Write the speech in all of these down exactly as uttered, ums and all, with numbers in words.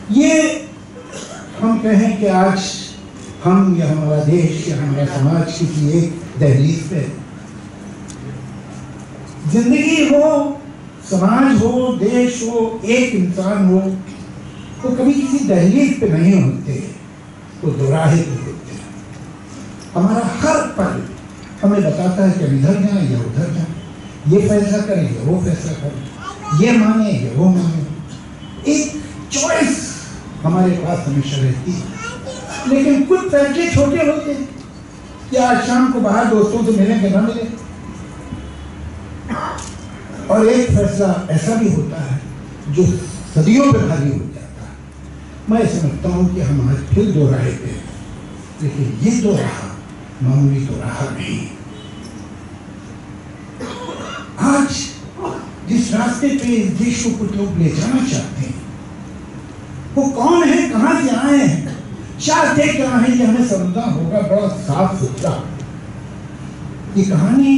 ये हम कहें कि आज हम या हमारा देश या हमारा समाज किसी एक दहलीज पे, जिंदगी हो, समाज हो, देश हो, एक इंसान हो, तो कभी किसी दहलीज पे नहीं होते, तो दोराहे पे होते हैं। हमारा हर पल हमें बताता है कि इधर जाए या उधर जाए, ये फैसला करें या वो फैसला करें, ये माने या वो माने। एक चॉइस हमारे पास हमेशा रहती है। लेकिन कुछ फैसले छोटे होते हैं कि आज शाम को बाहर दोस्तों से मिलें कि ना मिले, और एक फैसला ऐसा भी होता है जो सदियों पे भारी हो जाता है। मैं समझता हूँ कि हम आज फिर दो राह पे, लेकिन ये दो राह मामूली दो राह नहीं। आज जिस रास्ते पे इस देश को कुछ लोग ले जाना चाहते हैं, वो कौन है, कहां से आए हैं, चाहते क्या है, ये हमें समझना होगा बड़ा साफ सुथरा। ये कहानी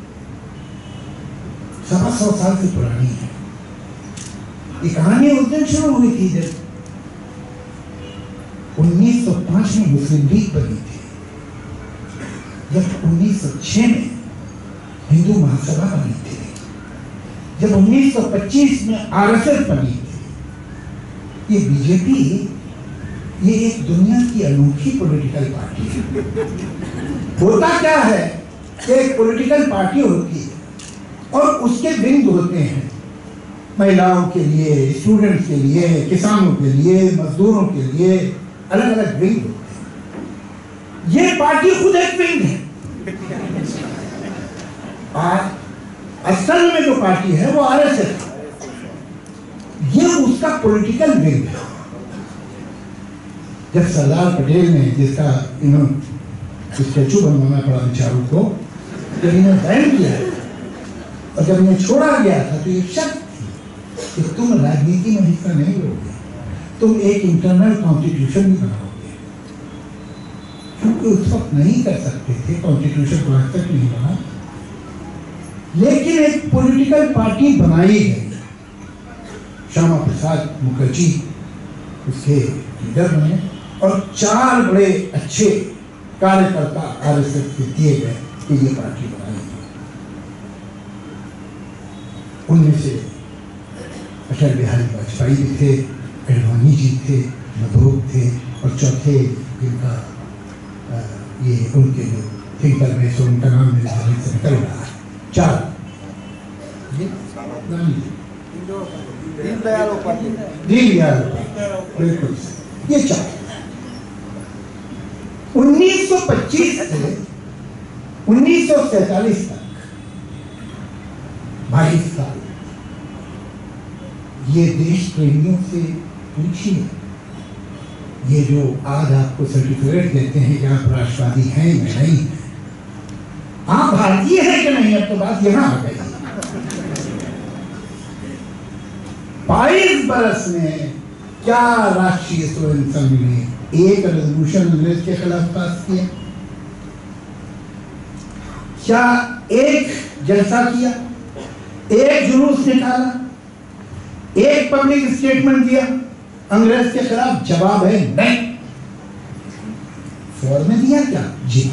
सवा सौ साल से पुरानी है। ये कहानी उस दिन शुरू हुई थी जब उन्नीस सौ पांच में मुस्लिम लीग बनी थी, जब उन्नीस सौ छह में हिंदू महासभा बनी थी, जब उन्नीस सौ पच्चीस में आरएसएस बनी थी। ये बीजेपी, ये एक दुनिया की अनोखी पॉलिटिकल पार्टी है। होता क्या है, एक पॉलिटिकल पार्टी होती है और उसके विंग होते हैं, महिलाओं के लिए, स्टूडेंट्स के लिए, किसानों के लिए, मजदूरों के लिए अलग अलग विंग होते हैं। ये पार्टी खुद एक विंग है। और असल में जो पार्टी है वो आरएसएस, ये उसका पॉलिटिकल विंग है। जब सरदार पटेल ने, जिसका इन्होंने स्टैचू बनवाना पड़ा बेचारों को, जब इन्हें बैन किया और जब इन्हें छोड़ा गया था, तो ये शक थी कि तुम राजनीति में हिस्सा नहीं लोगे, तुम एक इंटरनल कॉन्स्टिट्यूशन भी बनाओगे, क्योंकि उस वक्त नहीं कर सकते थे, कॉन्स्टिट्यूशन को आज तक नहीं बना। लेकिन एक पॉलिटिकल पार्टी बनाई गई, श्यामा प्रसाद मुखर्जी उसके लीडर बने और चार बड़े अच्छे कार्यकर्ता आरएसएस के दिए गए कि ये पार्टी बनाई गई। उनमें से अटल बिहारी वाजपेयी भी थे, एडवाणी जी थे, मधोक थे, और चौथे जिनका ये उनके जो थिंकर में सो उनका नाम मेरे जहन से निकल रहा है, चार दीनदयाल उपाध्याय, बिल्कुल ये चार। उन्नीस सौ पच्चीस से उन्नीस सौ सैतालीस तक बाईस साल ये देश प्रेमियों से पूछिए, ये जो आज आपको सर्टिफिकेट देते हैं कि आप राष्ट्रवादी हैं या नहीं, आप भारतीय हैं कि नहीं, अब तो बात यहां आ गई। बाईस बरस में क्या राष्ट्रीय स्वयं संघ ने एक रेजोल्यूशन अंग्रेज के खिलाफ पास किया, क्या एक जलसा किया, एक जुलूस निकाला, एक पब्लिक स्टेटमेंट दिया अंग्रेज के खिलाफ? जवाब है नहीं। फौर में दिया क्या? जी।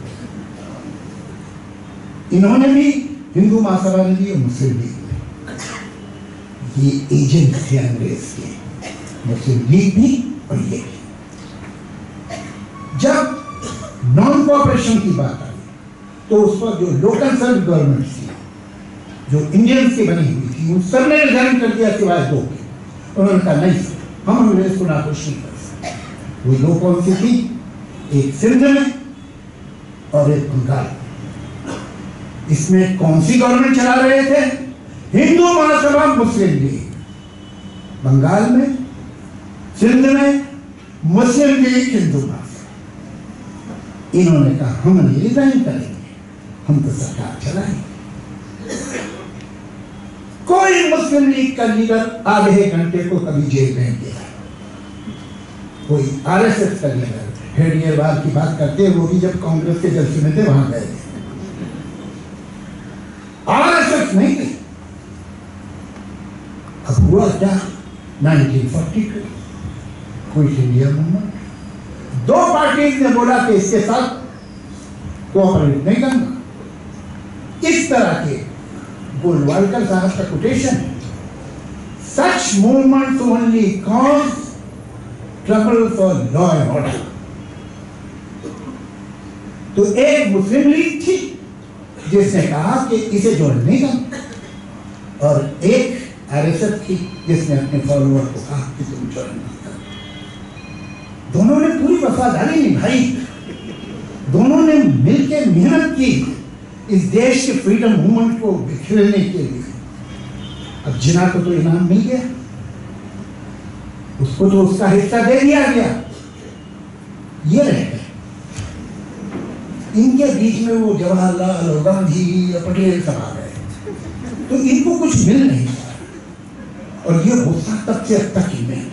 इन्होंने भी, हिंदू महासभा ने दी और मुस्लिम लीग ने, ये एजेंट थे अंग्रेज के, मुस्लिम लीग भी और ये भी। जब नॉन कोऑपरेशन की बात आई तो उस पर जो लोकल सेल्फ गवर्नमेंट थी, जो इंडियंस की बनी हुई थी, उन सब ने रिजाइन कर दिया सिवाय दो के। उन्होंने कहा नहीं, हम अंग्रेज को नाखुश नहीं कर सकते। वो दो कौन सी थी? एक सिंध में और एक बंगाल। इसमें कौन सी गवर्नमेंट चला रहे थे? हिंदू महासभा, मुस्लिम लीग। बंगाल में, सिंध में मुस्लिम लीग, हिंदू महासभा। इन्होंने कहा हम नहीं रिजाइन करेंगे, हम तो सरकार चलाएंगे। कोई मुस्लिम लीग का लीडर आधे घंटे को कभी जेल में गया, कोई आरएसएस का लीडर हेडियरवाल की बात करते हैं, वो भी जब कांग्रेस के जलसे में थे वहां गए, आरएसएस नहीं थी। अब हुआ क्या? Nineteen forty two quit India movement. दो पार्टीज ने बोला कि इसके साथ कोऑपरेट नहीं करना। इस तरह के गोलवालकर साहब का कोटेशन है, such movement only cause trouble for law and order. तो एक मुस्लिम लीग थी जिसने कहा कि इसे ज्वाइन नहीं करना, और एक आरएसएस थी जिसने अपने फॉलोअर को कहा कि तुम ज्वाइन नहीं करना। दोनों ने पूरी वफादारी निभाई, दोनों ने मिलकर मेहनत की इस देश के फ्रीडम मूवमेंट को बिखेरने के लिए। अब जिना को तो इनाम मिल गया, उसको तो उसका हिस्सा दे दिया गया, ये रह गए। इनके बीच में वो जवाहरलाल और गांधी और पटेल सब आ गए, तो इनको कुछ मिल नहीं रहा, और ये गुस्सा तब से अब तक ही में।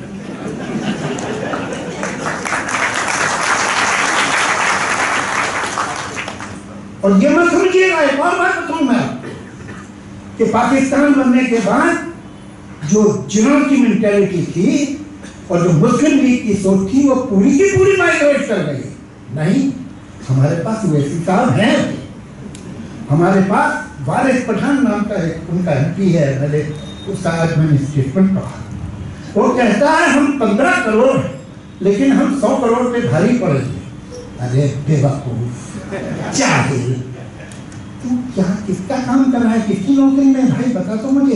और ये मत समझिएगा, एक और बात बताऊं मैं आपको कि पाकिस्तान बनने के बाद जो जिन्हों की मेंटेलिटी थी और जो मुस्लिम लीग की सोच थी वो पूरी की पूरी माइग्रेट कर गई। नहीं, हमारे पास वैसी साहब हैं, हमारे पास वारिस पठान नाम का एक उनका एमपी है, मैंने उसका आज मैंने स्टेटमेंट पढ़ा। वो कहता है हम पंद्रह करोड़ लेकिन हम सौ करोड़ पे भारी पड़ेंगे। अरे बेवकूफ, जाहिल, तू क्या किसका काम कर रहा है, किसकी नौकरी में? भाई बता तो मुझे।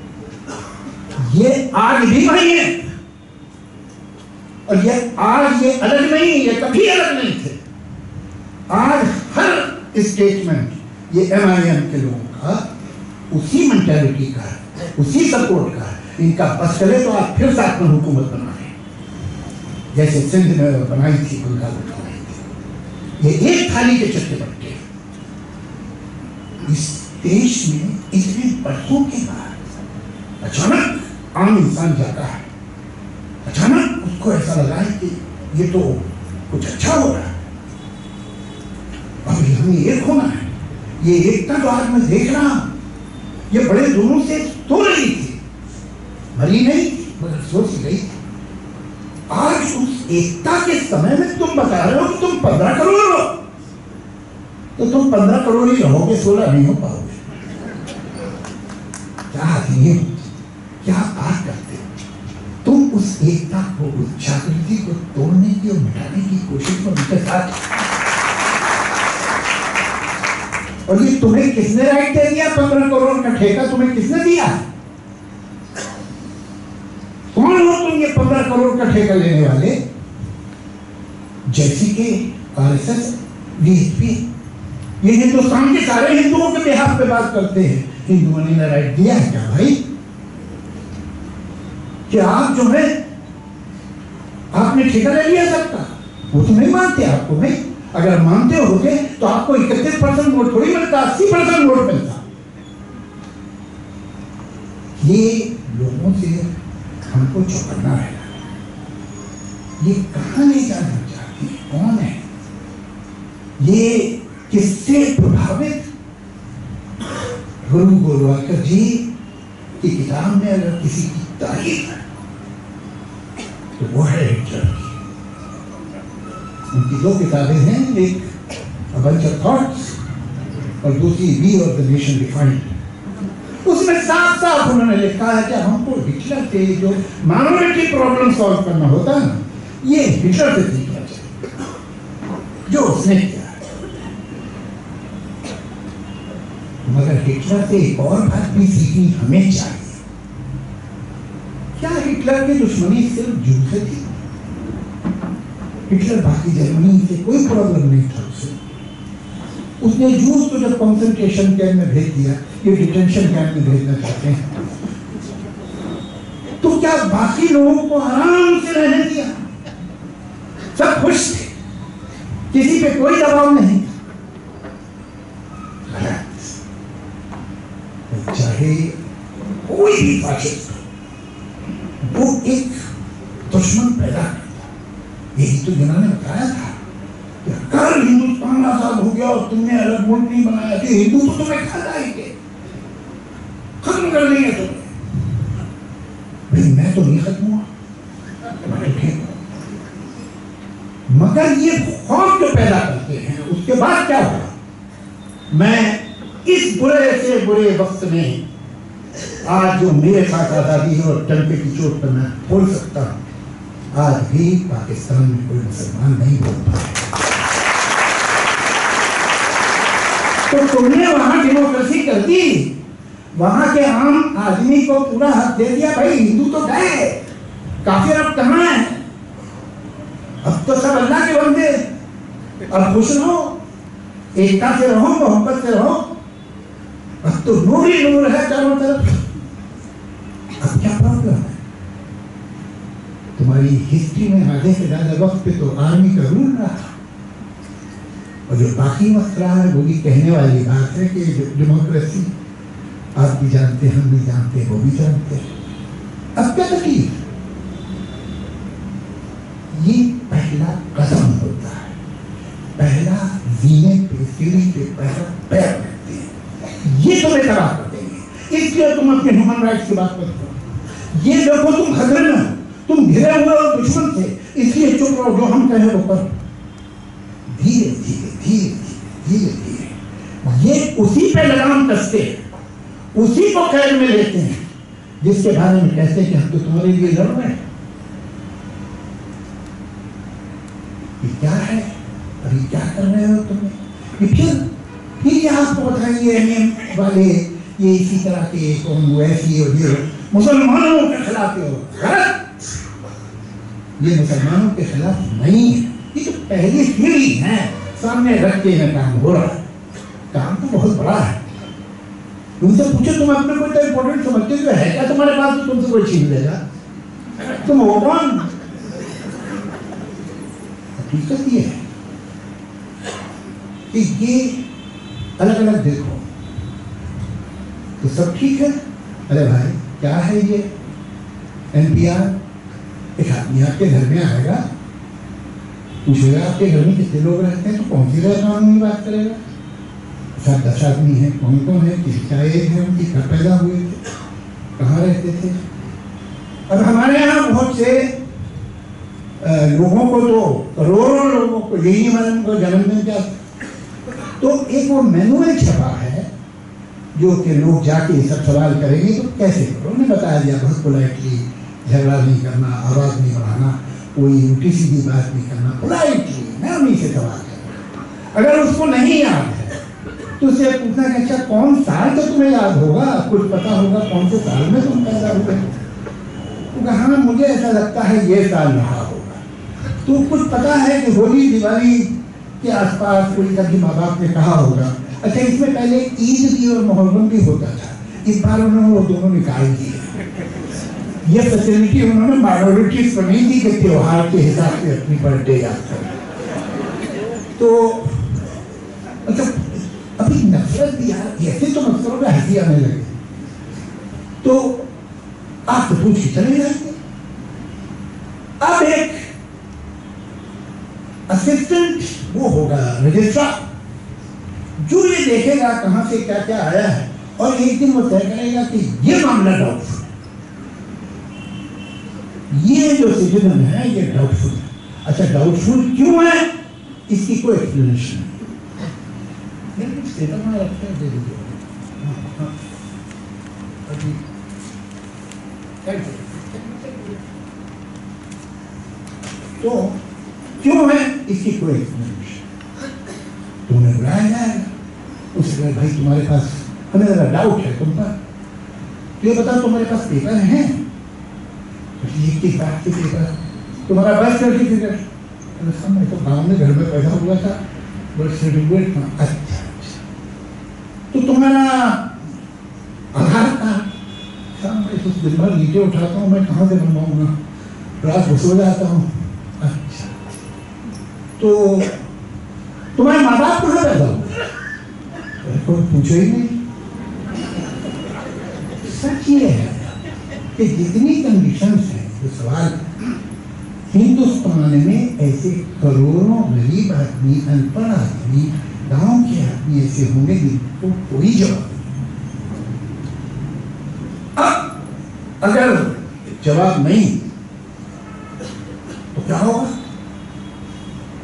ये आज भी वही है, और ये आज ये अलग नहीं, ये कभी अलग नहीं थे। आज हर स्टेटमेंट ये एम आई एम के लोगों का उसी मेंटालिटी का है, उसी सपोर्ट का है। इनका बस चले तो आप फिर साथ में हुकूमत बना रहे, जैसे सिंध में बनाई थी, बंगाल में बनाई थी। ये एक थाली के चट्टे बट्टे। इस देश में इतने बरसों के बाद अचानक आम इंसान जाता है, अचानक उसको ऐसा लगा है कि ये तो कुछ अच्छा हो रहा है, अभी हमें एक होना है। ये एकता तो आज मैं देख रहा हूं, ये बड़े दिनों से तो रही थी, मरी नहीं मगर सो सी गई थी। आज उस एकता के समय में तुम बता रहे हो कि तुम पंद्रह करोड़ हो, तो तुम पंद्रह करोड़ ही रहोगे, सोलह नहीं हो पाओगे। क्या आदमी, क्या बात करते हो तुम? उस एकता को, उस जागृति को तोड़ने की और मिटाने की कोशिश में उनके साथ। और ये तुम्हें किसने राइट दे दिया? पंद्रह करोड़ का ठेका तुम्हें किसने दिया? कौन हो तुम ये पंद्रह करोड़ का ठेका लेने वाले? जैसे कि आरएसएस, बीएसपी, ये हिंदुस्तान के सारे हिंदुओं के बिहाफ पे बात करते हैं। हिंदुओं ने राइट दिया है क्या भाई कि आप जो है आपने ठेका ले लिया सबका? वो तो नहीं मानते आपको भाई। अगर मानते होते तो आपको इकतीस परसेंट वोट थोड़ी मिलता, अस्सी परसेंट वोट मिलता। ये लोगों से हमको चौकन्ना है। ये कहां ले जाना चाहती है, कौन है ये, किससे प्रभावित? गुरु गोलवालकर जी की किताब में अगर किसी की तारीफ है तो वो है हिटलर की। उनकी दो किताबें हैं, एक A Bunch of Thoughts और दूसरी We of the Nation Defined। उसमें साफ साफ उन्होंने लिखा है कि हमको हिटलर से जो माइनॉरिटी प्रॉब्लम सॉल्व करना होता है ना, ये हिटलर से सीखना चाहिए जो उसने किया। मगर हिटलर से एक और बात भी सीखनी हमें चाहिए। क्या हिटलर की दुश्मनी सिर्फ जूं से थी? हिटलर बाकी जर्मनी से कोई प्रॉब्लम नहीं था उसे। उसने जूस को जब कंसंट्रेशन कैंप में भेज दिया, ये डिटेंशन कैंप में भेजना चाहते हैं, तो क्या बाकी लोगों को आराम से रहने दिया? सब खुश थे, किसी पे कोई दबाव नहीं। चाहे कोई भी फाशिस्ट वो एक दुश्मन पैदा करता। यही तो जिन्होंने बताया था कि कल हिंदुस्तान आजाद हो गया और तुमने अलग मुल्क नहीं बनाया कि हिंदू तो तुम्हें खा जाएंगे, खत्म कर देंगे तुम्हें। भाई मैं तो नहीं खत्म हुआ, मैं तो ठीक हूं। मगर ये खौफ जो पैदा करते हैं उसके बाद क्या होगा? मैं इस बुरे से बुरे वक्त में आज जो मेरे पास आजादी है और डंके की चोट पर मैं बोल सकता हूँ, आज भी पाकिस्तान में कोई मुसलमान नहीं बोल पाए। तो तुमने वहां डेमोक्रेसी कर दी, वहां के आम आदमी को पूरा हक दे दिया, भाई हिंदू तो गए, काफिर अब कहां है? अब तो सब अल्लाह के बंदे, अब खुश रहो, एकता से रहो, मोहब्बत से रहो, अब तो नूर ही नूर है चारों तरफ। अब क्या प्रॉब्लम है? तुम्हारी हिस्ट्री में आधे से ज्यादा वक्त पे तो आर्मी का रूल रहा, और जो बाकी वक्त रहा है वो भी कहने वाली बात है कि डेमोक्रेसी आप भी जानते, हम भी जानते, वो भी जानते हैं। अब क्या तकलीफ? ये पहला कदम होता है, पहला जीने पे, सीढ़ी पे पहला पैर रखते हैं, ये तुम्हें तबाह कर देंगे। इसलिए तुम अपने ह्यूमन राइट्स की बात करते हो। ये देखो तुम खतरे में हो, तुम घिरे हुए हो दुश्मन से, इसलिए चुप रहो, जो हम कहें वो करो। धीरे धीरे धीरे धीरे धीरे ये उसी पे लगाम कसते हैं, उसी को कैद में लेते हैं जिसके बारे में कहते हैं कि हम तो तुम्हारे लिए लड़ रहे हैं। ये क्या है? अभी क्या कर रहे हो तुम? फिर फिर ये आपको बताएंगे एमएम वाले ये इसी तरह के कौन वैसी और ये मुसलमानों के खिलाफ हो। गलत, ये मुसलमानों के खिलाफ नहीं है, ये तो पहली सीढ़ी है, सामने रख के में काम हो रहा है। काम तो बहुत बड़ा है। तुमसे पूछो तुम अपने को तो इम्पोर्टेंट समझते हो है क्या तुम्हारे पास, तो तुमसे कोई छीन लेगा? तुम हो कौन? हकीकत ये है कि ये अलग अलग देखो तो सब ठीक है। अरे भाई क्या है ये एनपीआर? एक आदमी आपके घर में आएगा, पूछेगा आपके घर में कितने लोग रहते हैं, तो कौन सी कानूनी बात करेगा? सात दस आदमी है, कौन कौन है, किसका एज है, उनकी कब पैदा हुए थे, कहाँ रहते थे। अब हमारे यहाँ बहुत से लोगों को तो करोड़ों लोगों को यही मालूम को जन्मदिन क्या, तो एक वो मैनुअल छपा है जो कि लोग जाके सब सवाल करेंगे तो कैसे करो। उन्होंने बताया दिया बहुत पोलाइटली, झगड़ा नहीं करना, आवाज नहीं बढ़ाना, कोई उल्टी सीधी बात नहीं करना, पोलाइटली मैं उन्हीं से सवाल करना। अगर उसको नहीं याद है तो उसे पूछना कि अच्छा कौन साल तो तुम्हें याद होगा, कुछ पता होगा कौन से साल में तुम पैदा हुए? तो कहा मुझे ऐसा लगता है ये साल रहा होगा। तो कुछ पता है कि होली दिवाली के आसपास कोई कभी माँ बाप ने कहा होगा अच्छा इसमें पहले ईद भी और मुहर्रम भी होता था, इस बार उन्होंने वो दोनों निकाल दिए। ये फैसिलिटी उन्होंने माइनॉरिटीज को नहीं दी कि त्योहार के हिसाब से अपनी बर्थडे याद करें। तो अच्छा अभी नफरत भी यार ऐसे तो नफरतों में हंसी आने लगे तो आप तो पूछ के चले जाएंगे। अब एक असिस्टेंट वो होगा रजिस्ट्रार जो ये देखेगा कहां से क्या क्या आया है और एक दिन वो तय करेगा कि ये मामला डाउटफुल, ये जो सिटीजन है ये डाउटफुल है। अच्छा डाउटफुल क्यों है इसकी कोई एक्सप्लेनेशन दे दीजिए। तो क्यों है इसकी कोई एक्सप्लेनेशन, तुम्हें बुलाया जाएगा, उसके भाई तुम्हारे पास हमें जरा डाउट है तुम पर, तो ये बताओ तुम्हारे पास पेपर हैं? किस बात के पेपर? तुम्हारा बर्थ सर्टिफिकेट? मैं तो गाँव में घर में पैदा हुआ था, बर्थ सर्टिफिकेट था। अच्छा तो तुम्हारा आधार कार्ड? मैं तो दिन भर नीचे उठाता हूँ, मैं कहाँ से बनवाऊंगा, रात घुस हो जाता हूँ। अच्छा तो तुम्हारे माँ बाप कहाँ पैदा हुए? कोई पूछो ही नहीं। सच ये है कि जितनी कंडीशंस हैं जो सवाल हिंदुस्तान में ऐसे करोड़ों गरीब आदमी, अनपढ़ आदमी, गांव के आदमी ऐसे होंगे जिनको कोई जवाब नहीं। अब अगर जवाब नहीं तो क्या होगा?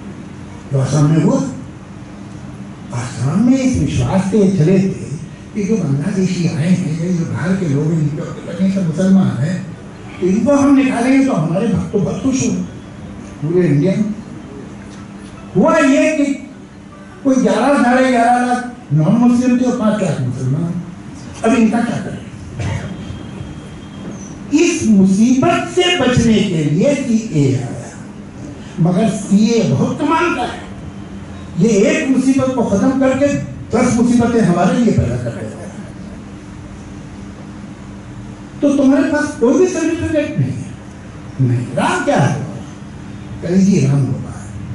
जो आसाम में हुआ। आसाम में इस विश्वास से चले थे कि जो बांग्लादेशी आए हैं, जो बाहर के लोग लगे सब मुसलमान हैं, तो इनको हम निकालेंगे तो हमारे भक्त तो बहुत खुश होंगे पूरे इंडिया में। हुआ ये कि कोई ग्यारह साढ़े ग्यारह लाख नॉन मुस्लिम थे और पांच लाख मुसलमान। अब इनका क्या करें? इस मुसीबत से बचने के लिए सीए आया, मगर सीए बहुत कमाल का है। ये एक मुसीबत को खत्म करके दस मुसीबतें हमारे लिए पैदा कर देता है। तो तुम्हारे पास कोई भी सर्टिफिकेट नहीं है, नहीं। राम क्या है? कहीं जी राम होगा।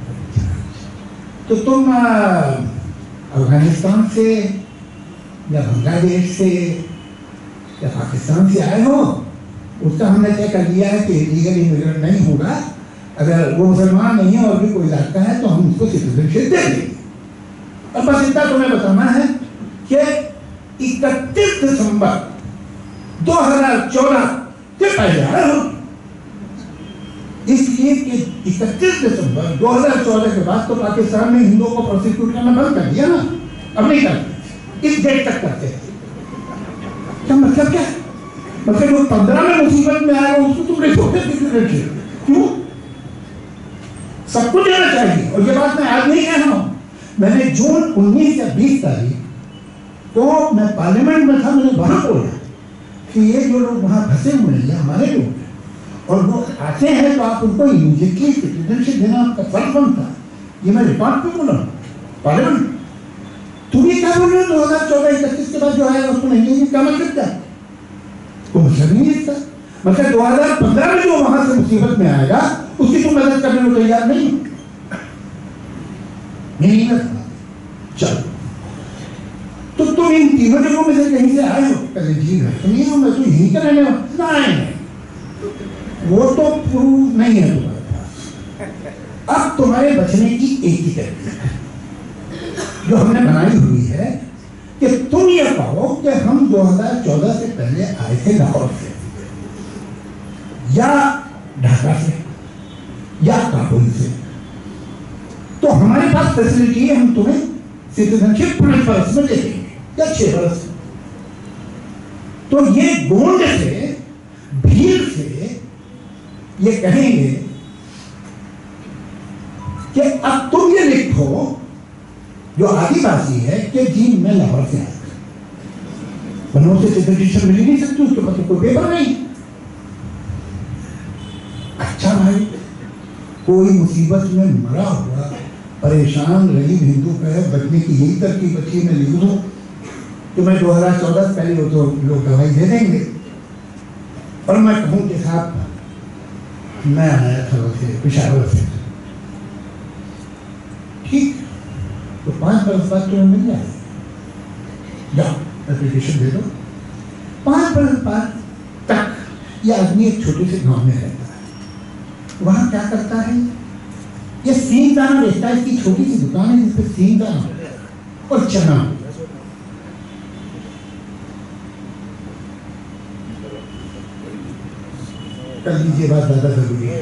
तो तुम अफगानिस्तान से या बांग्लादेश से या पाकिस्तान से आए हो, उसका हमने तय कर लिया है कि लीगल इमिग्रेंट नहीं होगा। अगर वो मुसलमान नहीं है और भी कोई इलाका है तो हम उसको सिटीजनशिप दे देंगे। अब बस इतना तुम्हें बताना है कि इकतीस दिसंबर दो हज़ार चौदह से पहले आए हो, इसलिए कि इकतीस दिसंबर दो हज़ार चौदह के बाद तो पाकिस्तान में हिंदुओं को प्रोसिक्यूट करना बंद कर दिया ना, अब नहीं करते, इस डेट तक करते थे। क्या मतलब क्या? मतलब जो पंद्रह में मुसीबत में आएगा उसको तुमने छोटे सिटीजनशिप क्यों? सबको देना चाहिए। और ये बात मैं आज नहीं कह रहा हूं, मैंने जून उन्नीस या बीस तारीख को मैं पार्लियामेंट में था, मैंने वहां बोला कि ये जो लोग वहां फंसे हुए हैं हमारे लोग हैं और वो आते हैं तो आप उनको इमीडिएटली सिटीजनशिप देना आपका फर्ज बनता है। ये मैं रिकॉर्ड पे बोला पार्लियामेंट। तुम ये क्या बोल रहे हो? दो हजार चौदह इकतीस के बाद जो आया उसको नहीं देंगे, क्या मतलब क्या? कोई मतलब नहीं है। मतलब दो हजार पंद्रह में जो वहां से मुसीबत में आएगा उसकी तुम मदद करने को तैयार नहीं नहीं है। चलो, तो तुम इन तीनों जगहों में से कहीं से आए हो? पहले जी है तो नहीं हो, मैं तो यहीं का रहने वाला नहीं, वो तो प्रूव नहीं है तुम्हारे पास। अब तुम्हारे बचने की एक ही तरीका है जो हमने बनाई हुई है कि तुम ये कहो कि हम दो हज़ार चौदह से पहले आए थे लाहौर से या ढाका से या काबुल से, तो हमारे पास फैसिलिटी है, हम तुम्हें सिटीजनशिप पांच बरस में दे देंगे या छह बरस में। तो ये गोंड से भीड़ से ये कहेंगे कि अब तुम ये लिखो जो आदिवासी है कि जी मैं लाहौर से आया, बनों से सिटीजनशिप मिल नहीं सकती, उसके पास कोई पेपर नहीं। अच्छा भाई, कोई मुसीबत में मरा हुआ परेशान गरीब हिंदू का है, बचने की यही तरकीब बची, मैं लिख दूं कि मैं दो हज़ार चौदह से पहले हो तो लोग दवाई दे देंगे और मैं कहूं कि साहब मैं आया था वैसे पेशावर से, ठीक, तो पांच बरस बाद तुम्हें मिल जाए, जाओ एप्लीकेशन दे दो। पांच बरस बाद तक यह आदमी एक छोटे से गांव में रहता है, वहां क्या करता है? ये सींग दाना बेचता है, इसकी छोटी सी दुकान है जिसपे सींग दाना और चना। कर लीजिए, बात ज्यादा जरूरी है।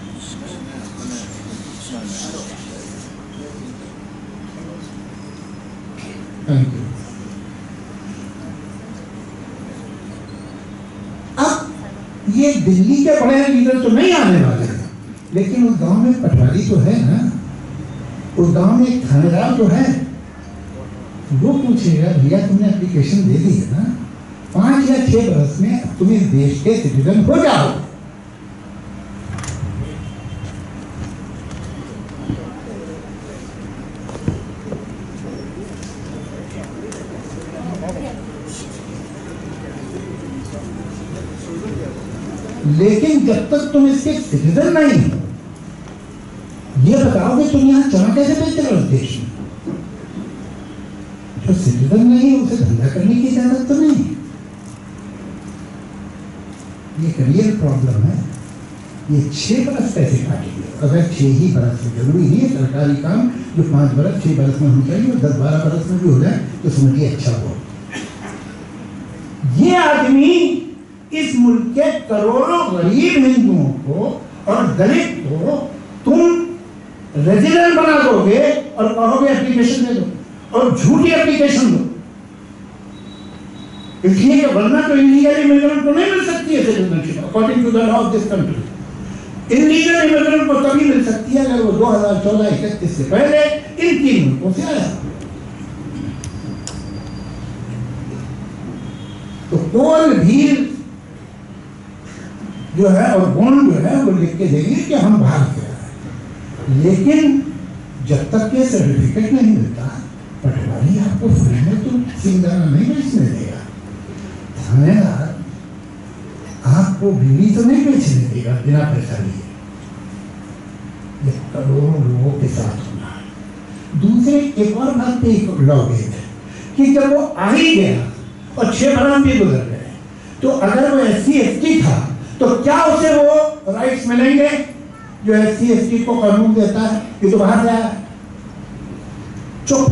Thank you. अब ये दिल्ली के बड़े लीडर तो नहीं आने वाले हैं, लेकिन उस गांव में पटवारी तो है ना, उस गांव में एक थानेदार तो है। वो पूछेगा भैया तुमने एप्लीकेशन दे दी है ना, पांच या छह बरस में तुम इस देश के सिटीजन हो जाओ। लेकिन जब तक तुम इसके सिटीजन नहीं हो, ये बताओ कि तुम यहां चना कैसे बेचते हो? देश में जो सिटीजन नहीं है उसे धंधा करने की इजाजत तो नहीं। ये करियर प्रॉब्लम है। ये छह बरस कैसे काटेंगे? अगर छह ही बरस में, जरूरी नहीं है सरकारी काम जो पांच बरस छह बरस में होना चाहिए, दस बारह बरस में भी हो जाए तो समझिए अच्छा हो। ये आदमी इस मुल्क के करोड़ों गरीब हिंदुओं को और दलित को तुम रेजिडेंट बना दोगे और कहोगे एप्लीकेशन दे दो और झूठी एप्लीकेशन दो, इसलिए वरना तो इलीगल इमिग्रेंट को नहीं मिल सकती है citizenship according to the law of this country. Illegal immigrant को तभी मिल सकती है अगर वो दो हज़ार चौदह इकतीस से पहले इन तीन मुल्कों से आया। तो कोल भी जो है और बॉन्ड जो है वो लिख के देंगे कि हम बाहर के आए, लेकिन जब तक के सर्टिफिकेट नहीं मिलता पटवारी आपको फ्री में तो सिंगारा नहीं बेचने देगा, थानेदार आपको बीड़ी तो नहीं बेचने देगा बिना पैसा लिए। ये करोड़ों लोगों के साथ होना है। दूसरे एक और बात पे एक लॉजिक है कि जब वो आ ही गया और छह बरस भी गुजर गए तो अगर वो एस सी एस टी था तो क्या उसे वो राइट्स मिलेंगे जो एस सी एस टी को कानून देता है कि तो बाहर जाए? चुप।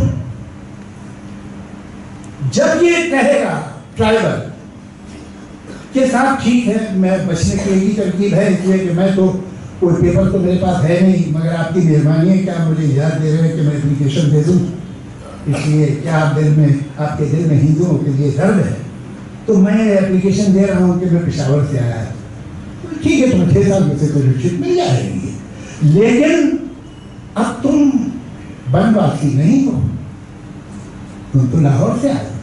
जब ये कहेगा ट्राइबल के साथ ठीक है मैं बचने की यही तरकीब है इसलिए कि मैं तो कोई पेपर तो मेरे पास है नहीं मगर आपकी मेहरबानी है क्या मुझे याद दे रहे हैं कि मैं एप्लीकेशन दे दूं, इसलिए क्या आप दिल में आपके दिल में हिंदुओं के लिए दर्द है तो मैं एप्लीकेशन दे रहा हूं कि मैं पेशावर से आया तो ठीक है तुम्हें छह साल में से सर्टिफिकेट मिल जाएगी, लेकिन अब तुम बनवासी नहीं हो, तुम तो लाहौर से आए।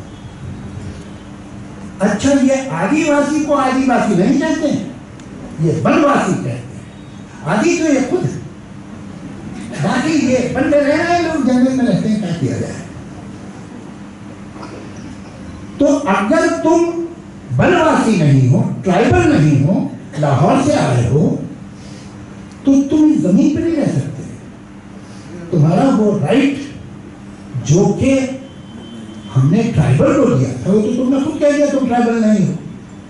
अच्छा ये आदिवासी को आदिवासी नहीं कहते हैं, ये बनवासी कहते हैं। आदि तो ये खुद है, बाकी ये बंदे रह रहे लोग जंगल में रहते हैं, क्या किया जाए। तो अगर तुम बनवासी नहीं हो, ट्राइबल नहीं हो, लाहौर से आए हो तो तुम जमीन पर नहीं रह सकते। तुम्हारा वो राइट जो कि हमने ट्राइबल को दिया था वो तो तुमने खुद कह दिया तुम ट्राइबल नहीं हो।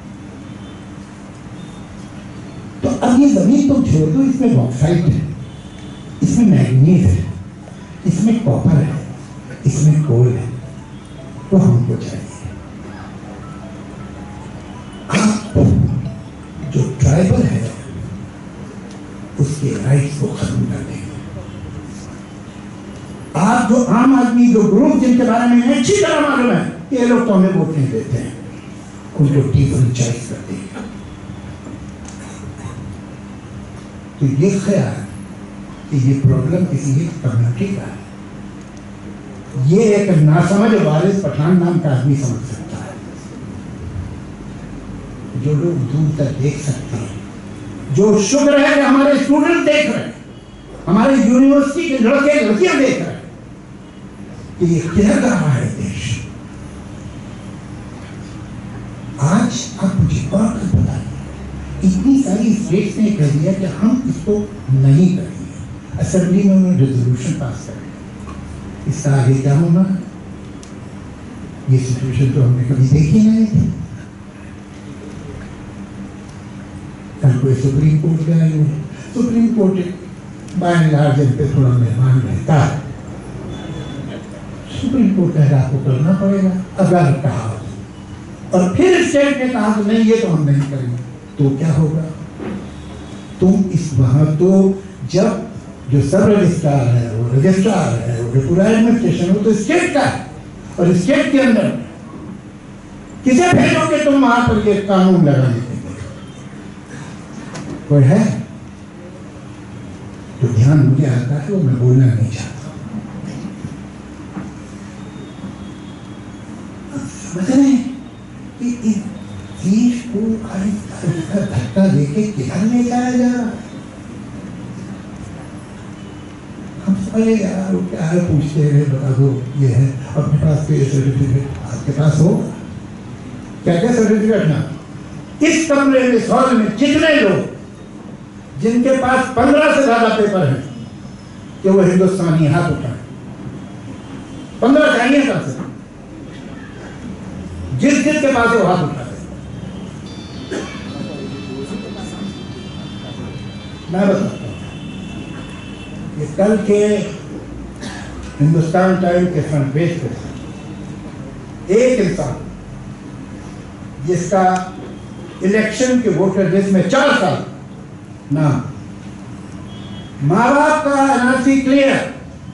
तो अब ये जमीन तुम छोड़ दो, इसमें बॉक्साइट है, इसमें मैग्नीज है, इसमें कॉपर है, इसमें कोल है, तो हमको चाहिए। आपको जो ट्राइबल है उसके राइट्स को खत्म कर देंगे। आप जो आम आदमी जो ग्रुप जिनके बारे में अच्छी तरह मालूम है ये लोग तो हमें वोट नहीं देते हैं, उनको टीम चॉइस कर देगा। तो ये ख्याल कि ये प्रॉब्लम किसी एक कम्युनिटी का है, ये एक नासमझ वारिस पठान नाम का आदमी समझ सकता है, जो लोग दूर तक देख सकते हैं, जो शुक्र है कि हमारे स्टूडेंट देख रहे हैं, हमारे यूनिवर्सिटी के लड़के लड़कियां देख रहे हैं कि ये क्या कर रहा है देश। आज आप मुझे और कुछ बताइए, इतनी सारी स्टेट्स ने कह दिया कि हम इसको नहीं करेंगे, असेंबली में उन्होंने रेजोल्यूशन पास करेंगे, इसका आगे क्या होना? ये सिचुएशन तो हमने कभी देखी नहीं थी। कल कोई सुप्रीम कोर्ट गए हुए, Supreme Court by and large इन पे थोड़ा मेहमान रहता है, सुप्रीम कोर्ट कह रहा आपको करना पड़ेगा, अगर कहा और फिर स्टेट ने कहा कि नहीं ये तो हम नहीं करेंगे, तो क्या होगा? तुम इस वहां तो जब जो सब रजिस्ट्रार है वो रजिस्ट्रार है, वो पूरा एडमिनिस्ट्रेशन वो तो स्टेट का है, और स्टेट के अंदर किसे भेजोगे तुम वहां पर ये कानून लगाने के लिए? कोई है? तो ध्यान मुझे आता है वो मैं बोलना नहीं चाहता। समझ रहे हैं कि इस देश को धक्का देके किधर ले जाया जा रहा है? हम समझे यार वो क्या है, पूछते हैं बता दो ये है, अपने पास तो ये सर्टिफिकेट आपके पास हो, क्या क्या सर्टिफिकेट ना? इस कमरे में हॉल में कितने लोग जिनके पास पंद्रह से ज्यादा पेपर हैं कि वो हिंदुस्तानी, हाथ उठाए। पंद्रह चाहिए कम से कम, जिस जिस के पास वो हाथ उठाए। मैं बताता हूँ, ये कल के हिंदुस्तान टाइम के फ्रंट पेज पे एक इंसान जिसका इलेक्शन के वोटर लिस्ट में चार साल नाम माँ बाप का एनआरसी क्लियर,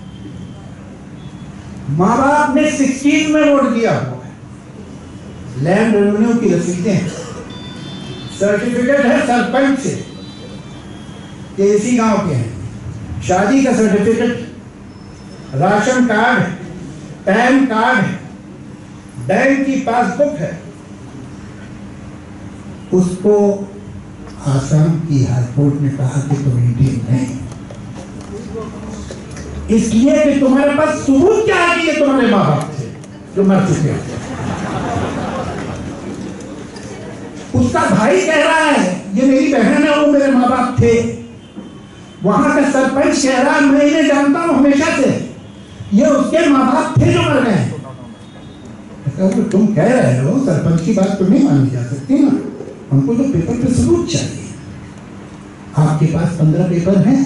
माँ बाप ने सिक्सटीन में वोट दिया हुआ है, लैंड रेवेन्यू की रसीदें, सर्टिफिकेट है सरपंच से कि इसी गांव के हैं, शादी का certificate, ration card, PAN card, bank की पासबुक है। उसको आसाम की हाईकोर्ट ने कहा कि तुम इंडियन नहीं, इसलिए कि तुम्हारे पास सबूत क्या है कि ये तुम्हारे माँ बाप थे जो मर चुके हैं। उसका भाई कह रहा है ये मेरी बहन है, वो मेरे माँ बाप थे। वहां का सरपंच कह रहा है मैं इन्हें जानता हूं हमेशा से, ये उसके माँ बाप थे जो मर गए। तो तुम कह रहे हो, सरपंच की बात तो नहीं मानी जा सकती ना, हमको तो पेपर पे सबूत चाहिए। आपके पास पंद्रह पेपर हैं,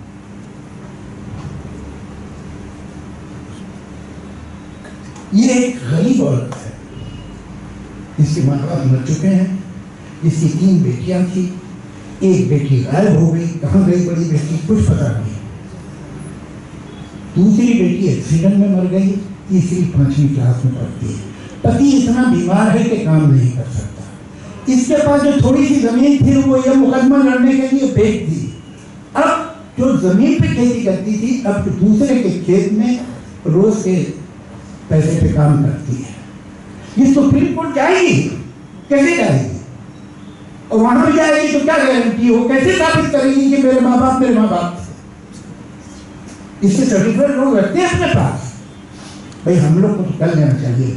ये एक गरीब औरत है, इसके माँ बाप मर चुके हैं, इसकी तीन बेटियां थी, एक बेटी गायब हो गई, कहाँ गई बड़ी बेटी कुछ पता नहीं, दूसरी बेटी एक्सीडेंट में मर गई, तीसरी पांचवी क्लास में पढ़ती है। पति इतना बीमार है कि काम नहीं कर सकता। इसके पास जो थोड़ी सी जमीन थी वो ये मुकदमा लड़ने के लिए बेच दी। अब जो जमीन पे खेती करती थी अब दूसरे के खेत में रोज के पैसे पे काम करती है। ये सुप्रीम कोर्ट जाएगी, कैसे जाएगी? और वहां पे जाएगी तो क्या गारंटी हो, कैसे साबित करेगी कि मेरे माँ बाप मेरे माँ बाप? इसके सर्टिफिकेट लोग रखते हैं अपने पास। भाई हम लोग को तो कर लेना चाहिए।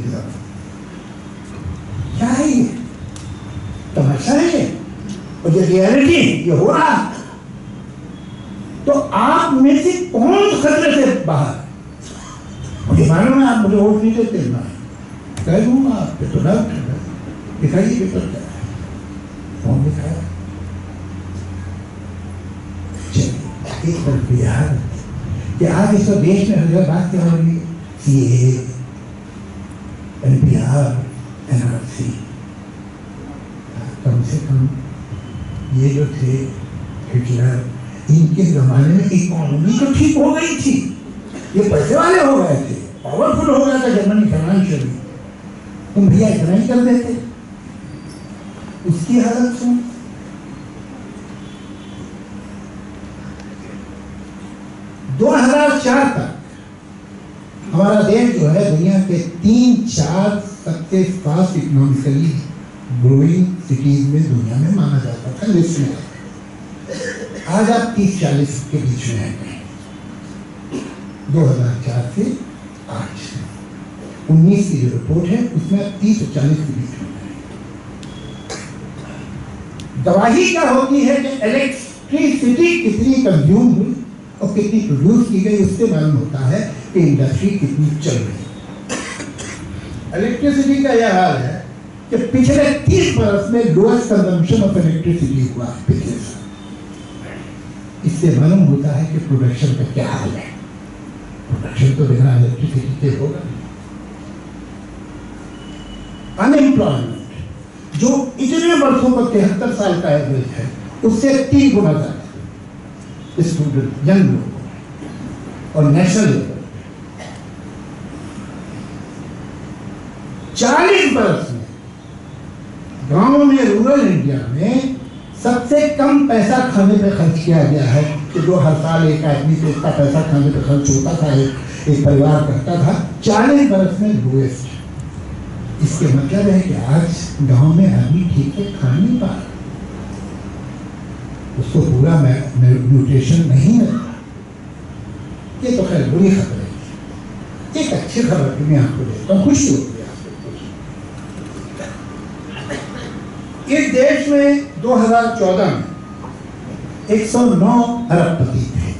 क्या है ये? तमाशा है और ये रियलिटी ये हो रहा। तो आप में से कौन खतरे से बाहर? मुझे मालूम है आप मुझे वोट नहीं देते ना, कह दूंगा आप पे तो डाउट है। दिखाइए पेपर क्या है, कौन दिखाया? चलिए एक बार बिहार कि आज इस देश में हर बात क्या हो रही है, C A, N P R, N R C. कम से कम ये जो थे हिटलर, इनके जमाने में इकोनॉमी तो ठीक हो गई थी, ये पैसे वाले हो गए थे, पावरफुल हो गया था जर्मनी फाइनेंशियली। तुम भैया इतना ही कर देते, उसकी हालत सुन। दो हज़ार चार तक हमारा देश जो है दुनिया के तीन चार सबसे फास्ट इकोनॉमिकली ग्रोइंग सिटीज में दुनिया में माना जाता था लिस्ट में। आज आप तीस चालीस के बीच में हैं। दो हज़ार चार से आज उन्नीस की जो रिपोर्ट है उसमें तीस और चालीस के बीच में है। गवाही क्या होती है कि इलेक्ट्रिसिटी कितनी कंज्यूम हुई और कितनी प्रोड्यूस की गई, उससे मालूम होता है कि इंडस्ट्री कितनी चल रही है। इलेक्ट्रिसिटी का यह हाल है कि पिछले तीस वर्ष में लोएस्ट कंजम्पशन ऑफ इलेक्ट्रिसिटी हुआ पिछले साल। इससे मालूम होता है कि प्रोडक्शन का क्या हाल है। प्रोडक्शन तो बिना इलेक्ट्रिसिटी के होगा नहीं। अनएम्प्लॉयमेंट जो इतने वर्षों का तिहत्तर साल का एवरेज है उससे तीन गुना ज्यादा स्टूडेंट यंग लोग और नेशनल लेवल चालीस वर्ष में गांव में रूरल इंडिया में सबसे कम पैसा खाने पे खर्च किया गया है कि जो हर साल एक आदमी को इतना पैसा खाने पे खर्च होता था, एक, एक परिवार करता था, चालीस वर्ष में लोएस्ट। इसके मतलब है कि आज गांव में आदमी ठीक से खा नहीं पा रहा, उसको पूरा न्यूट्रिशन नहीं मिलता। ये तो खैर बुरी खबर है। एक अच्छी खबर भी मैं आपको देता हूँ, खुशी होती है। इस देश में दो हज़ार चौदह में एक सौ नौ अरबपति थे,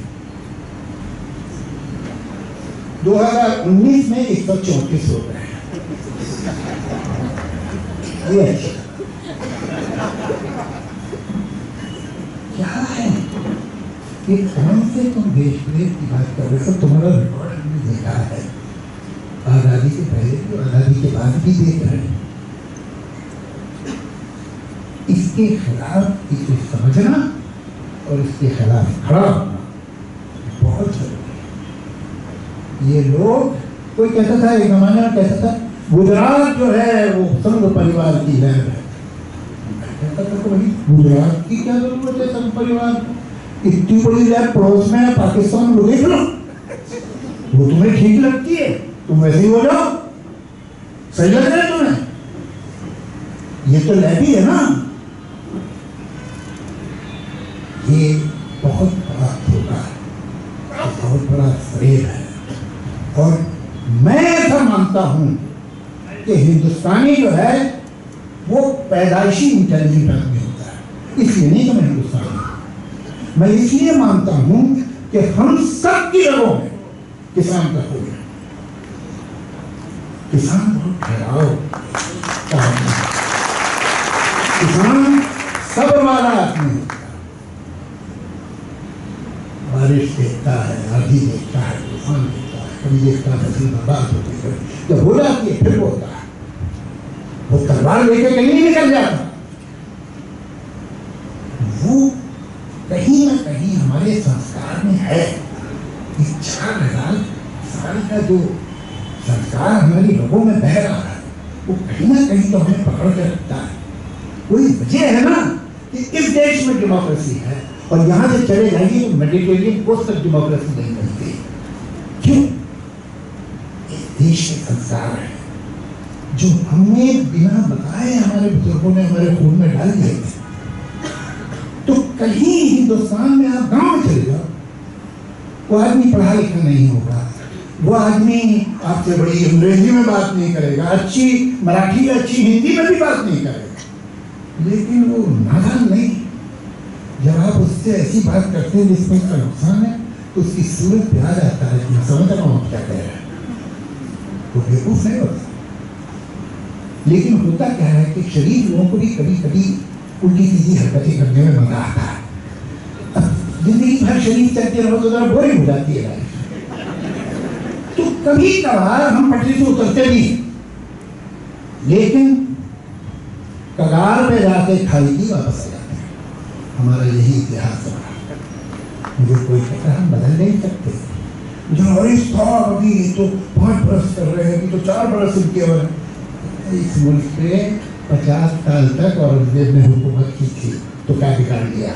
दो हज़ार उन्नीस में एक सौ चौंतीस हो गए। ये क्या है कि कौन से तुम देश प्रेम की बात कर रहे हो? तुम्हारा रिकॉर्ड हमने देखा है, आजादी के पहले भी आजादी के बाद भी देख रहे हैं। इसके खिलाफ इसे समझना और इसके खिलाफ खड़ा होना ये लोग, कोई कहता था एक जमाने में कहता था गुजरात जो है वो संघ परिवार की लहर है। कहता था तो भाई गुजरात की क्या जरूरत है संघ परिवार को? इतनी बड़ी लहर पड़ोस में है पाकिस्तान, को देख लो, वो तुम्हें ठीक लगती है, तुम वैसे ही हो जाओ, सही लग रहा है तुम्हें? ये तो लैबी है ना। ये बहुत बड़ा धोखा है, बहुत बड़ा फरेब है। और मैं ऐसा मानता हूं कि हिंदुस्तानी जो है वो पैदाइशी इंटेलिजेंट आदमी होता है, इसलिए नहीं कि मैं हिंदुस्तानी, मैं इसलिए मानता हूं कि हम सब की रगों में किसान का हो गया। किसान बहुत ठहराव का है, किसान सब वाला आदमी होता है। बारिश देखता है, आंधी देखता है, तूफान देखता है, कभी देखता है फसल बर्बाद होती है, जब हो जाती है फिर वो होता है, वो तलवार लेके कहीं नहीं निकल जाता। वो कहीं ना कहीं हमारे संस्कार में है। इस चार हजार साल का जो संस्कार हमारी लोगों में बह रहा है वो कहीं ना कहीं तो हमें पकड़ के रखता है। कोई वजह है ना कि इस देश में डेमोक्रेसी है और यहां से चले जाएंगे तो मेडिटेरियन कोस्ट तक डेमोक्रेसी नहीं बनती। क्यों? इस देश के संस्कार है जो हमने बिना बताए हमारे बुजुर्गों ने हमारे खून में डाल दिए थे। तो कहीं हिंदुस्तान में आप गांव में चले जाओ, वो आदमी पढ़ा लिखा नहीं होगा, वो आदमी आपसे बड़ी अंग्रेजी में बात नहीं करेगा, अच्छी मराठी या अच्छी हिंदी में भी बात नहीं करेगा, लेकिन वो नादान नहीं। जब आप उससे ऐसी बात करते हैं जिसमें इसका नुकसान है तो उसकी सूरत पे आ जाता है कि मैं समझ रहा हूँ क्या कह रहे हैं, वो बेवकूफ नहीं होता। लेकिन होता क्या है कि शरीफ लोगों को भी कभी कभी उल्टी सीधी हरकतें करने में मजा आता है। अब जिंदगी भर शरीफ चलते रहो तो जरा बोरिंग हो जाती है लाइफ। तो कभी कभार हम पटरी से उतरते भी, लेकिन कगार पे जाके खाई की वापस आ जाते हैं। हमारा यही इतिहास है। मुझे कोई कहता हम बदल नहीं सकते, अभी तो पांच बरस कर रहे हैं, अभी तो चार बरस इनके और इस मुल्क पे पचास साल तक औरंगजेब ने हुकूमत की थी, तो क्या बिगाड़ दिया?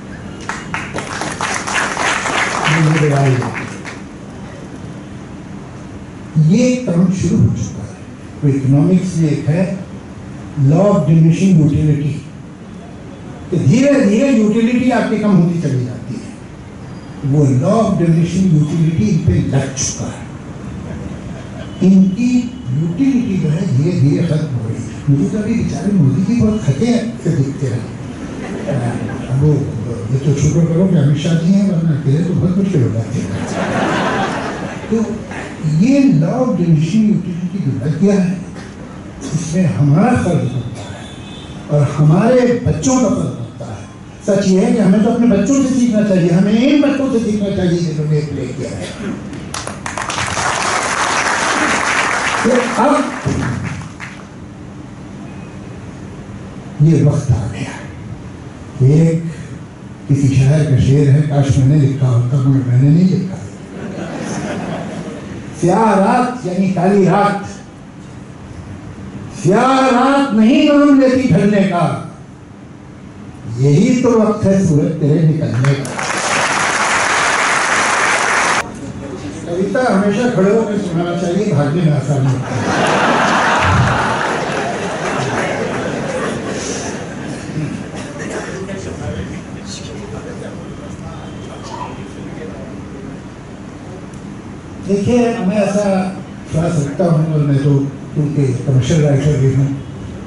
ये काम शुरू हो चुका है। तो इकोनॉमिक्स में एक है लॉ ऑफ डिमिनिशिंग यूटिलिटी, कि धीरे धीरे यूटिलिटी आपकी कम होती चली जाती है। वो लॉ ऑफ डिमिनिशिंग यूटिलिटी इन पे लग चुका है। इनकी यूटिलिटी जो है धीरे धीरे खत्म हो रही है। मुझे तो अभी बेचारे मोदी जी बहुत थके से दिखते हैं। अब वो ये तो शुक्र करो कि अमित शाह जी हैं, वरना अकेले तो बहुत मुश्किल हो जाती है। तो ये लॉ ऑफ डिमिनिशिंग यूटिलिटी जो लग गया है, इसमें हमारा फर्ज बनता है और हमारे बच्चों का फर्ज बनता है। सच ये है कि हमें तो अपने बच्चों से सीखना चाहिए, हमें इन बच्चों से सीखना चाहिए जिन्होंने प्ले किया है। तो अब ये वक्त आ गया। एक किसी शायर का शेर है, काश मैंने लिखा होता, मगर मैंने नहीं लिखा। स्याह रात यानी काली रात, स्याह रात नहीं नाम लेती ढलने का, यही तो वक्त है सूरज तेरे निकलने का। कविता हमेशा खड़े होकर सुनाना चाहिए, भागने में आसानी होता है। देखिए, मैं ऐसा सोच सकता हूँ, और मैं तो क्योंकि कमर्शियल राइटर भी हूँ,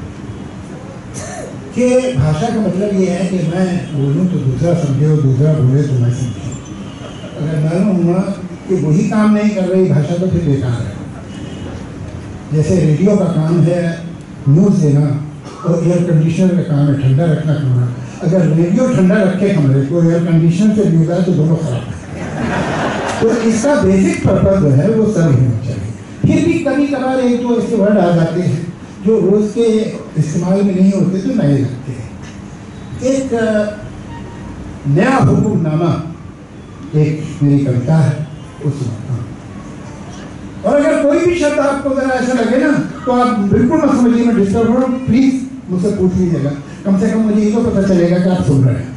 कि भाषा का मतलब ये है कि मैं बोलूँ तो दूसरा समझे और दूसरा बोले तो मैं समझूँ। अगर मालूम हुआ कि वही काम नहीं कर रही भाषा तो फिर बेकार है। जैसे रेडियो का काम है न्यूज़ देना और एयर कंडीशनर का काम है ठंडा रखना कमरा। अगर रेडियो ठंडा रखे कमरे को, एयर कंडीशनर से न्यूज़ आए तो दोनों खराब है। तो इसका बेसिक पर्पज जो है वो सब होना चाहिए। फिर भी कभी कभार एक दो ऐसे वर्ड आ जाते हैं जो रोज के इस्तेमाल में नहीं होते तो नए लगते हैं। एक नया हुक्मनामा एक मेरी कविता है, उस और अगर कोई भी शब्द आपको जरा ऐसा लगे ना तो आप बिल्कुल मत समझिए मैं डिस्टर्ब हो रहा हूँ, प्लीज मुझसे पूछ लीजिएगा, कम से कम मुझे ये तो पता चलेगा कि आप सुन रहे हैं।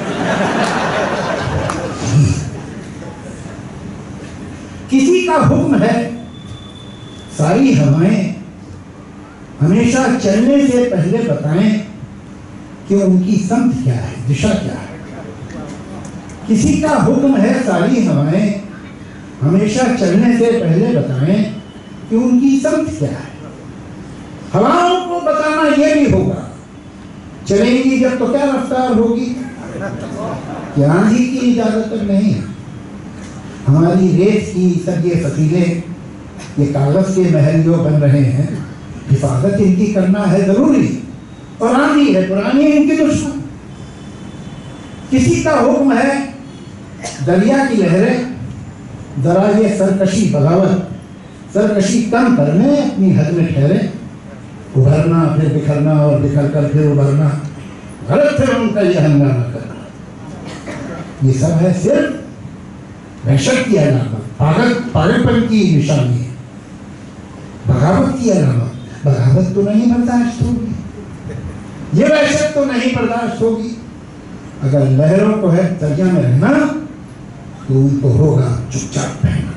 किसी का हुक्म है सारी हवाएं हमेशा चलने से पहले बताएं कि उनकी समत क्या है, दिशा क्या है। किसी का हुक्म है सारी हवाएं हमेशा चलने से पहले बताएं कि उनकी समत क्या है। हवाओं को बताना यह भी होगा, चलेंगी जब तो क्या रफ्तार होगी, क्या आंधी की इजाजत तक नहीं है। हमारी रेत की सब ये फसीले, ये कागज के महल जो बन रहे हैं, हिफाजत इनकी करना है जरूरी, और आंधी है पुरानी इनकी दुश्मन। किसी का हुक्म है दरिया की लहरें जरा ये सरकशी बगावत, सरकशी कम करने अपनी हद में ठहरे। उभरना फिर बिखरना और बिखर कर फिर उभरना, गलत है उनका ये हंगामा करना। ये सब है सिर्फ वहशत की अलामत, पागल पागलपन की निशानी है, बगावत की अलामत। बगावत तो नहीं बर्दाश्त होगी, ये वहशत तो नहीं बर्दाश्त होगी। अगर लहरों को है दरिया में रहना तो उनको होगा चुपचाप रहना।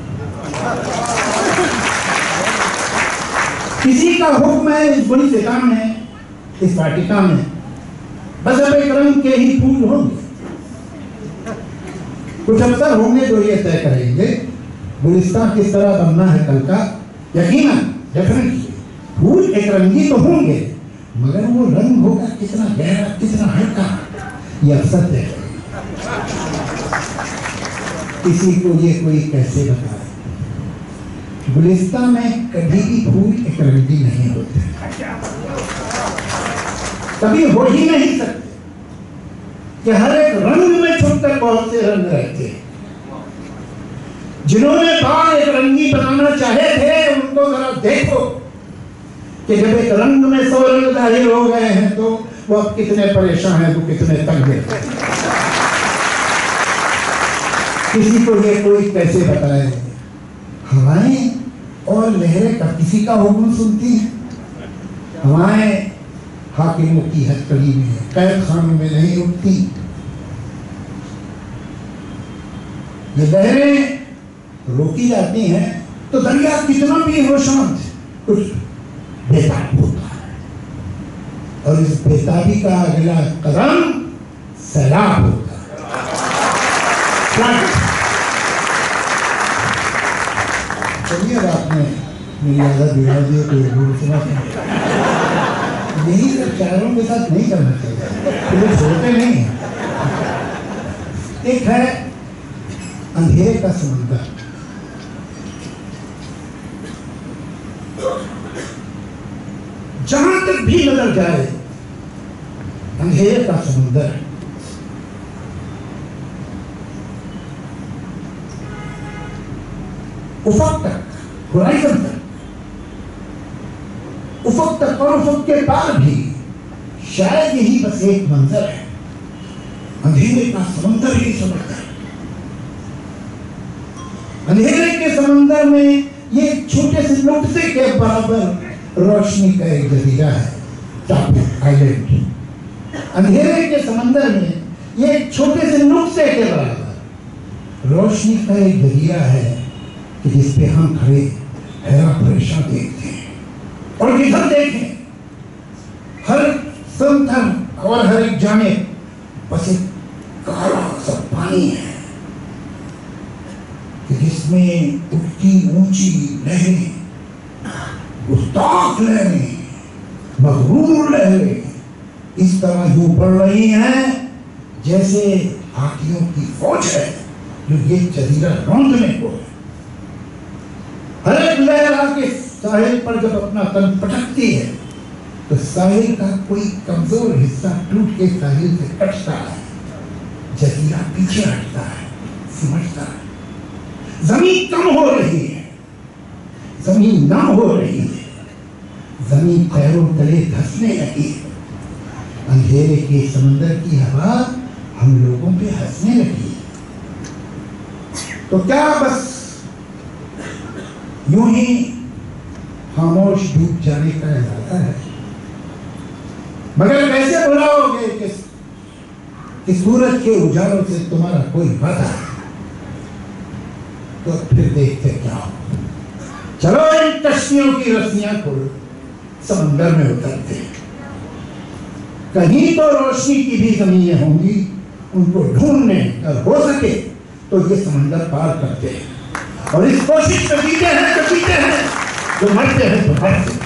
किसी का हुक्म है इस बड़ी फिजा में, इस वाटिका में बस अब एक रंग के ही फूल होंगे। कुछ अवसर होंगे जो ये तय करेंगे गुलिस्तान किस तरह बनना है कल का। यकीनन डेफिनेटली फूल एक रंगी तो होंगे, मगर वो रंग होगा कितना गहरा कितना हल्का, ये अवसर तय करेगा। किसी को ये कोई कैसे बताए, गुलिस्तान में कभी भी फूल एक रंगी नहीं होते, कभी हो ही नहीं सकते कि हर एक रंग में छुपकर बहुत से रंग रहते हैं। जिन्होंने बाल एक रंगी बनाना चाहे थे उनको जरा देखो कि जब एक रंग में सौ रंग जाहिर हो गए हैं तो वो अब कितने परेशान हैं, वो कितने तंग हैं। किसी को ये कोई कैसे बताए, हवाएं और लहरें कब किसी का हुक्म सुनती हैं। हवाएं हाकिमों की हथकड़ी में है, कैद खानों में नहीं रुकती। ये लहरें रोकी जाती हैं तो दरिया कितना भी हो शांत कुछ बेताब होता है, और इस बेताबी का अगला कदम सैलाब होता है। चलिए आपने मेरी आदत बिगाड़ दी, कोई भूल सुना यही सब चारों के साथ नहीं करना चाहिए, तो छोड़ते नहीं हैं। एक है अंधेरे का समंदर। जहां तक भी नजर जाए अंधेरे का समंदर है। उफक तक, होराइजन तक, उफक तक और उफक के पार भी शायद यही बस एक मंजर है, अंधेरे का समंदर ही समझता है। अंधेरे के समंदर में ये छोटे से नुक्ते के बराबर रोशनी का एक जजीरा है, टापू आइलैंड। अंधेरे के समंदर में ये छोटे से नुक्ते के बराबर रोशनी का एक जजीरा है कि जिस पे हम खड़े हैरान परेशान देखते हैं, और जिधर देखें हर समतल और हर एक जाने बस एक काला सा पानी है कि जिसमें उठती ऊंची लहरें, गुस्ताख लहरें, मगरूर लहरें इस तरह यूं बढ़ रही हैं जैसे हाथियों की फौज है जो ये जजीरा रौंदने को है। हर एक लहर आके साहिल पर जब अपना तन पटकती है तो साहिल का कोई कमजोर हिस्सा टूट के साहिल से कटता है, जजीरा पीछे हटता है, सिमटता है। जमीन कम हो रही है, जमीन नम हो रही है, जमीन पैरों तले धंसने लगी है। अंधेरे के समंदर की हवा हम लोगों पे हंसने लगी है। तो क्या बस यूं ही खामोश डूब जाने का इरादा है, मगर कैसे बुलाओगे कि, कि सूरज के उजालों से तुम्हारा कोई वादा है? तो फिर देखते क्या हो। चलो इन कश्तियों की रस्सियां खोलो, समंदर में उतरते हैं। कहीं तो रोशनी की भी जमीनें होंगी, उनको ढूंढने और हो सके तो ये समंदर पार करते हैं और इस कोशिश में जीते हैं तो जीते हैं, जो मरते हैं तो मरते हैं।